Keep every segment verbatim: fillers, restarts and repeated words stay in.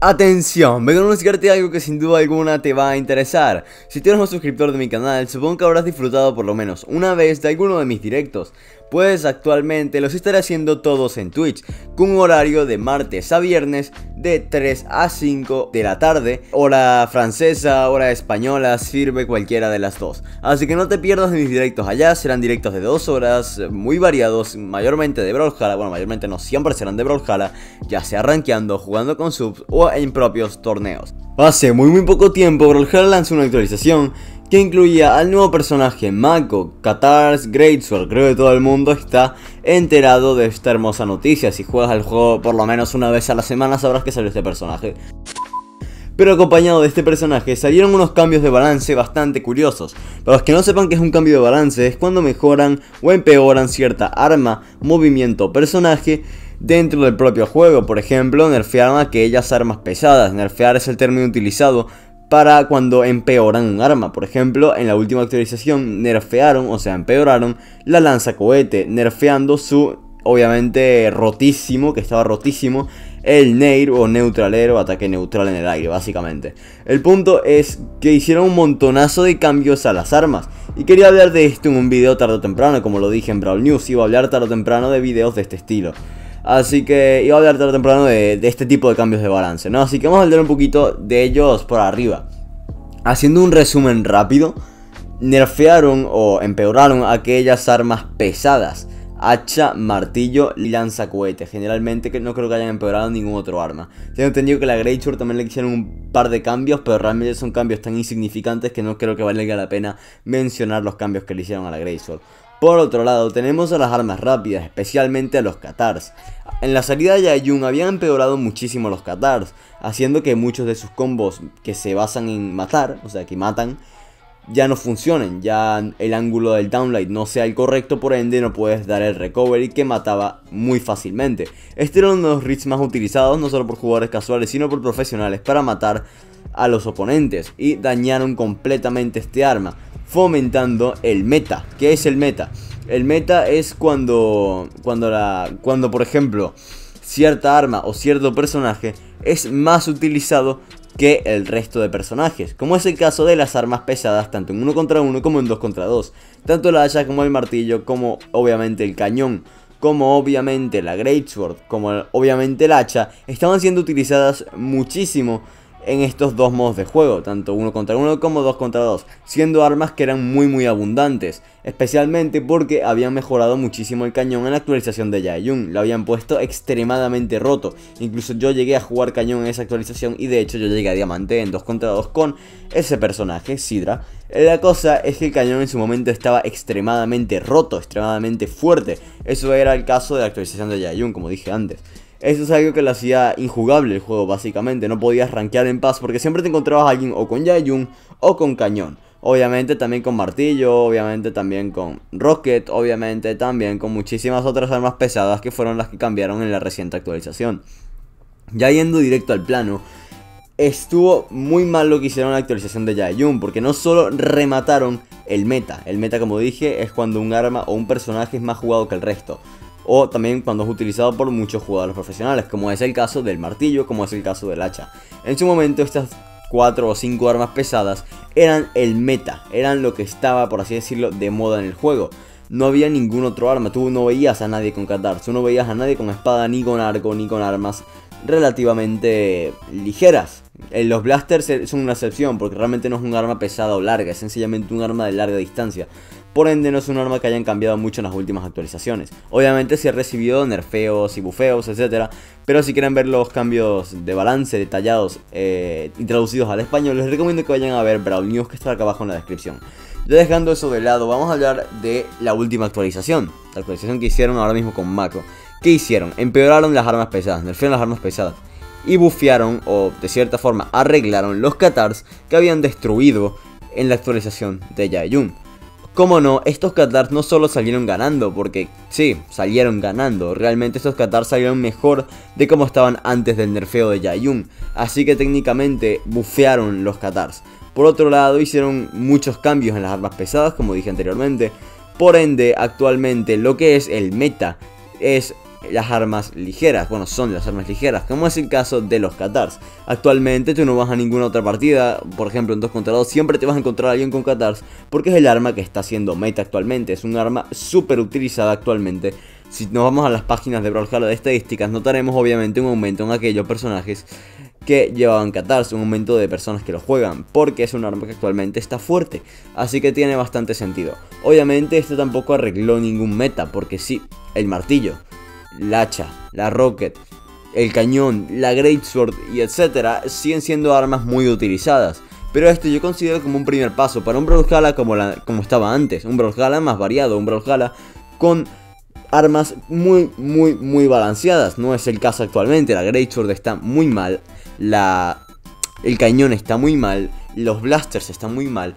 Atención, vengo a anunciarte algo que sin duda alguna te va a interesar. Si tú eres un suscriptor de mi canal, supongo que habrás disfrutado por lo menos una vez de alguno de mis directos, pues actualmente los estaré haciendo todos en Twitch, con un horario de martes a viernes de tres a cinco de la tarde, hora francesa, hora española, sirve cualquiera de las dos. Así que no te pierdas de mis directos allá, serán directos de dos horas, muy variados, mayormente de Brawlhalla, bueno mayormente no, siempre serán de Brawlhalla, ya sea rankeando, jugando con subs o en propios torneos. Hace muy muy poco tiempo Brawlhalla lanzó una actualización que incluía al nuevo personaje Mako, Catars, Greatsword. Creo que todo el mundo está enterado de esta hermosa noticia. Si juegas al juego por lo menos una vez a la semana sabrás que salió este personaje. Pero acompañado de este personaje salieron unos cambios de balance bastante curiosos. Para los que no sepan qué es un cambio de balance, es cuando mejoran o empeoran cierta arma, movimiento o personaje dentro del propio juego. Por ejemplo, nerfearon aquellas armas pesadas. Nerfear es el término utilizado para cuando empeoran un arma. Por ejemplo, en la última actualización nerfearon, o sea, empeoraron la lanzacohete, nerfeando su, obviamente, rotísimo, que estaba rotísimo, el Nair o neutralero, ataque neutral en el aire, básicamente. El punto es que hicieron un montonazo de cambios a las armas, y quería hablar de esto en un video tarde o temprano. Como lo dije en Brawl News, iba a hablar tarde o temprano de videos de este estilo. Así que iba a hablar tarde o temprano de, de este tipo de cambios de balance, ¿no? Así que vamos a hablar un poquito de ellos por arriba. Haciendo un resumen rápido, nerfearon o empeoraron aquellas armas pesadas: hacha, martillo y lanzacohete. Generalmente que no creo que hayan empeorado ningún otro arma. Tengo entendido que la Greatsword también le hicieron un par de cambios, pero realmente son cambios tan insignificantes que no creo que valga la pena mencionar los cambios que le hicieron a la Greatsword. Por otro lado, tenemos a las armas rápidas, especialmente a los Catars. En la salida de Yayun habían empeorado muchísimo los Catars, haciendo que muchos de sus combos que se basan en matar, o sea que matan, ya no funcionen, ya el ángulo del downlight no sea el correcto, por ende no puedes dar el recovery que mataba muy fácilmente. Este era uno de los reads más utilizados, no solo por jugadores casuales, sino por profesionales, para matar a los oponentes, y dañaron completamente este arma, fomentando el meta. ¿Qué es el meta? El meta es cuando, cuando, la, cuando por ejemplo, cierta arma o cierto personaje es más utilizado que el resto de personajes, como es el caso de las armas pesadas, tanto en uno contra uno como en dos contra dos. Tanto la hacha como el martillo, como obviamente el cañón, como obviamente la Greatsword, como obviamente el hacha, estaban siendo utilizadas muchísimo en estos dos modos de juego, tanto uno contra uno como dos contra dos, siendo armas que eran muy muy abundantes, especialmente porque habían mejorado muchísimo el cañón en la actualización de Yayun, lo habían puesto extremadamente roto. Incluso yo llegué a jugar cañón en esa actualización, y de hecho yo llegué a diamante en dos contra dos con ese personaje, Sidra. La cosa es que el cañón en su momento estaba extremadamente roto, extremadamente fuerte. Eso era el caso de la actualización de Yayun, como dije antes. Eso es algo que lo hacía injugable el juego, básicamente. No podías rankear en paz porque siempre te encontrabas a alguien o con Yayun o con cañón. Obviamente también con martillo, obviamente también con rocket, obviamente también con muchísimas otras armas pesadas que fueron las que cambiaron en la reciente actualización. Ya yendo directo al plano, estuvo muy mal lo que hicieron en la actualización de Yayun, porque no solo remataron el meta. El meta, como dije, es cuando un arma o un personaje es más jugado que el resto, o también cuando es utilizado por muchos jugadores profesionales, como es el caso del martillo, como es el caso del hacha. En su momento estas cuatro o cinco armas pesadas eran el meta, eran lo que estaba, por así decirlo, de moda en el juego. No había ningún otro arma, tú no veías a nadie con Catars, tú no veías a nadie con espada, ni con arco, ni con armas relativamente ligeras. Los blasters son una excepción, porque realmente no es un arma pesada o larga, es sencillamente un arma de larga distancia. Por ende no es un arma que hayan cambiado mucho en las últimas actualizaciones. Obviamente sí ha recibido nerfeos y bufeos, etcétera. Pero si quieren ver los cambios de balance detallados eh, y traducidos al español, les recomiendo que vayan a ver Brawl News, que está acá abajo en la descripción. Ya dejando eso de lado, vamos a hablar de la última actualización. La actualización que hicieron ahora mismo con Mako. ¿Qué hicieron? Empeoraron las armas pesadas, nerfearon las armas pesadas, y bufearon, o de cierta forma arreglaron, los Catars que habían destruido en la actualización de Yayun. Como no, estos Catars no solo salieron ganando, porque sí, salieron ganando, realmente estos Catars salieron mejor de como estaban antes del nerfeo de Yayun, así que técnicamente bufearon los Catars. Por otro lado, hicieron muchos cambios en las armas pesadas, como dije anteriormente, por ende actualmente lo que es el meta es las armas ligeras, bueno, son las armas ligeras, como es el caso de los Catars. Actualmente tú no vas a ninguna otra partida, por ejemplo en dos contra dos, siempre te vas a encontrar a alguien con Catars, porque es el arma que está siendo meta actualmente, es un arma súper utilizada actualmente. Si nos vamos a las páginas de Brawlhalla de estadísticas, notaremos obviamente un aumento en aquellos personajes que llevaban Catars, un aumento de personas que lo juegan, porque es un arma que actualmente está fuerte, así que tiene bastante sentido. Obviamente esto tampoco arregló ningún meta, porque sí, el martillo, la hacha, la rocket, el cañón, la greatsword y etcétera siguen siendo armas muy utilizadas. Pero esto yo considero como un primer paso para un Brawlhalla como, la, como estaba antes, un Brawlhalla más variado, un Brawlhalla con armas muy, muy, muy balanceadas. No es el caso actualmente, la greatsword está muy mal, la, el cañón está muy mal, los blasters están muy mal.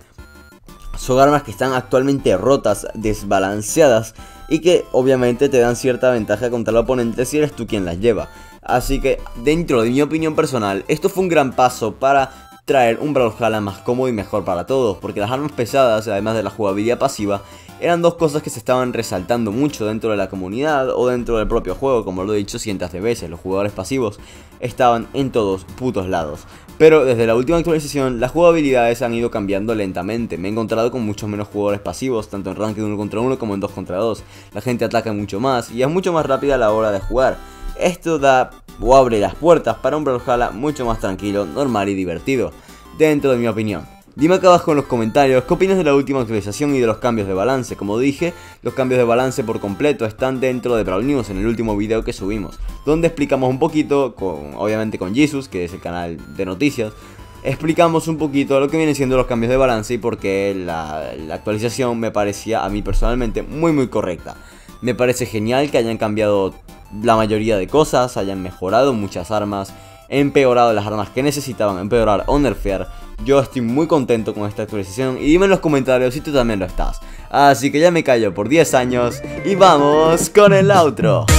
Son armas que están actualmente rotas, desbalanceadas y que obviamente te dan cierta ventaja contra el oponente si eres tú quien las lleva. Así que dentro de mi opinión personal, esto fue un gran paso para traer un Brawlhalla más cómodo y mejor para todos, porque las armas pesadas, además de la jugabilidad pasiva, eran dos cosas que se estaban resaltando mucho dentro de la comunidad o dentro del propio juego, como lo he dicho cientos de veces. Los jugadores pasivos estaban en todos putos lados. Pero desde la última actualización, las jugabilidades han ido cambiando lentamente. Me he encontrado con muchos menos jugadores pasivos, tanto en ranked uno contra uno como en dos contra dos. La gente ataca mucho más y es mucho más rápida a la hora de jugar. Esto da o abre las puertas para un Brawlhalla mucho más tranquilo, normal y divertido, dentro de mi opinión. Dime acá abajo en los comentarios qué opinas de la última actualización y de los cambios de balance. Como dije, los cambios de balance por completo están dentro de Brawl News en el último video que subimos, donde explicamos un poquito, con, obviamente con Jesus, que es el canal de noticias, explicamos un poquito lo que vienen siendo los cambios de balance y por qué la, la actualización me parecía a mí personalmente muy muy correcta. Me parece genial que hayan cambiado la mayoría de cosas, hayan mejorado muchas armas, empeorado las armas que necesitaban empeorar o nerfear. Yo estoy muy contento con esta actualización y dime en los comentarios si tú también lo estás. Así que ya me callo por diez años y vamos con el outro.